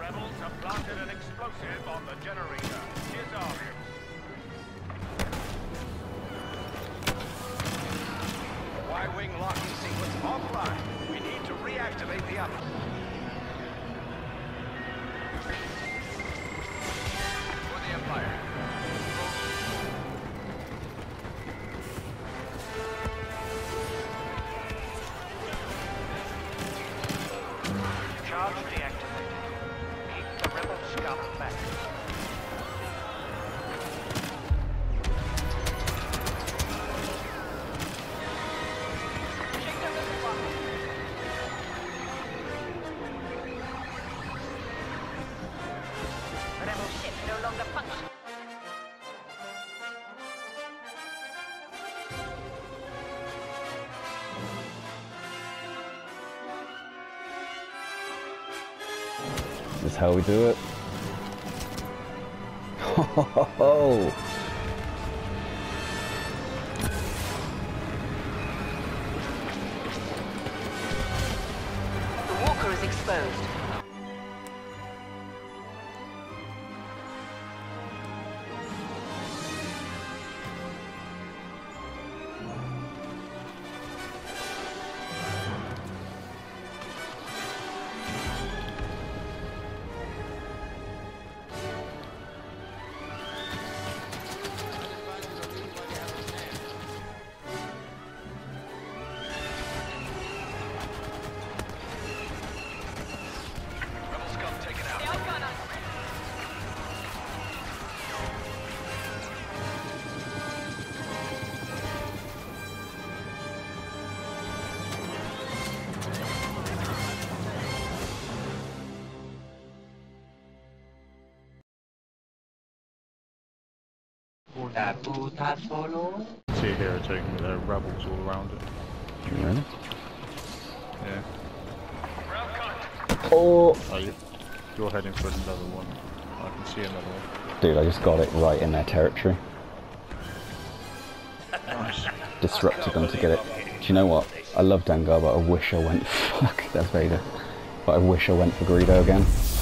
Rebels have planted an explosive on the generator. Disarm him. Y-wing locking sequence offline. We need to reactivate the upper. For the Empire. Charge deactivated. Keep the rebel scum back. Rebel ship no longer functions. This is how we do it. Ho ho ho ho! The walker is exposed. See here taking the rebels all around it. Really? Yeah. Oh! You're heading for another one. I can see another one. Dude, I just got it right in their territory. Nice. Disrupted them to get it. Do you know what? I love Dengar, but I wish I went... Fuck, that's Vader. But I wish I went for Greedo again.